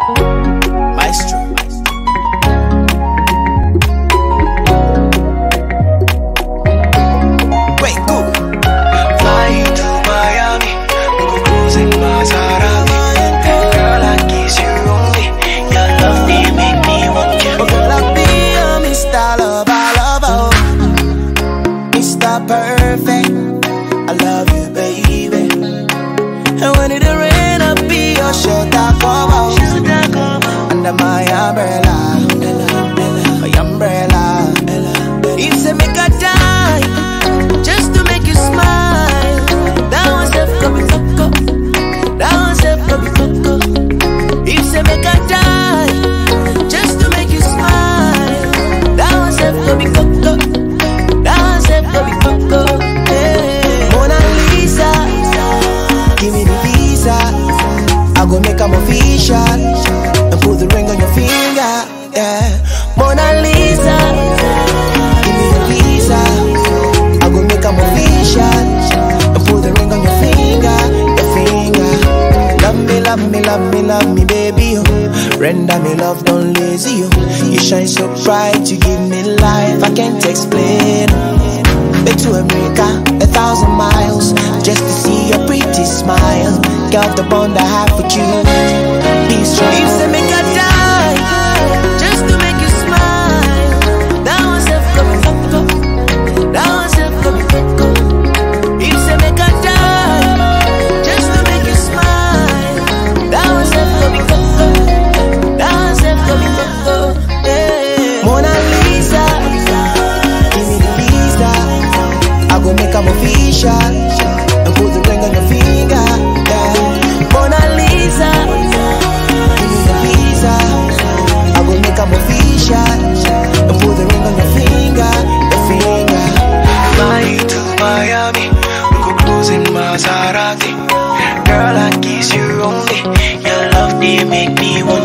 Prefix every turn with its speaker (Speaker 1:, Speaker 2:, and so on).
Speaker 1: Maestro. Wait, go.
Speaker 2: Fly to Miami, go cruising Maserati. Girl, I kiss you only. Your love, they make me want you.
Speaker 1: Oh, girl, I'll be a Mr. Lover, Mr. Perfect. I love you, baby. And when it rain, I'll be your shelter cover. Under my umbrella, my umbrella. If they make a die, just to make you smile, that one's a copy coco. That one's a copy coco. If they make a die, just to make you smile, that one's a copy coco. That one's a copy coco. Mona Lisa, give me the visa. I go make 'em official and put the ring on your finger. Yeah, Mona Lisa, give me the visa. I go make 'em official and put the ring on your finger, your finger. Love me, love me, love me, love me, baby. Oh. Render me love, don't lazy. Oh. You shine so bright, you give me life. I can't explain. Back to America, 1,000 miles, just to see your pretty smile. Girl, the bond I have with you, be strong. If they make a die, just to make you smile, that one's a copy coco. That one's a copy coco. If they make a die, just to make you smile, that one's a copy coco. That one's a copy coco. Yeah. Mona Lisa, give me the visa. I go make 'em official and put the ring on your finger. Yeah. Mona Lisa, give me the visa. I go make 'em official and put the ring on your finger, your finger.
Speaker 2: Fly to Miami, we go cruising Maserati. Girl, I kiss you only. Your love, they make me want